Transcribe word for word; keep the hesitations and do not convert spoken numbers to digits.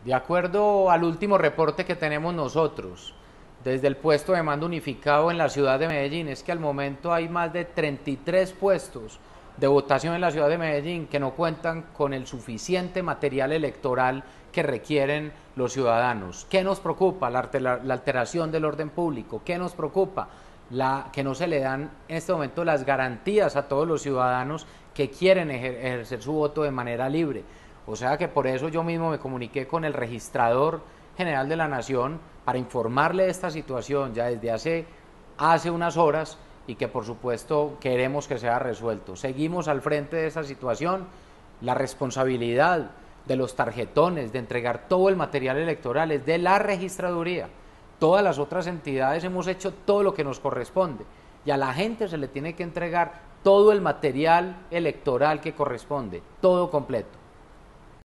De acuerdo al último reporte que tenemos nosotros, desde el puesto de mando unificado en la ciudad de Medellín, es que al momento hay más de treinta y tres puestos de votación en la ciudad de Medellín que no cuentan con el suficiente material electoral que requieren los ciudadanos. ¿Qué nos preocupa? La, la alteración del orden público. ¿Qué nos preocupa? La, que no se le dan en este momento las garantías a todos los ciudadanos que quieren ejer ejercer su voto de manera libre. O sea que por eso yo mismo me comuniqué con el registrador general de la Nación para informarle de esta situación ya desde hace, hace unas horas y que por supuesto queremos que sea resuelto. Seguimos al frente de esa situación, la responsabilidad de los tarjetones, de entregar todo el material electoral es de la registraduría. Todas las otras entidades hemos hecho todo lo que nos corresponde y a la gente se le tiene que entregar todo el material electoral que corresponde, todo completo.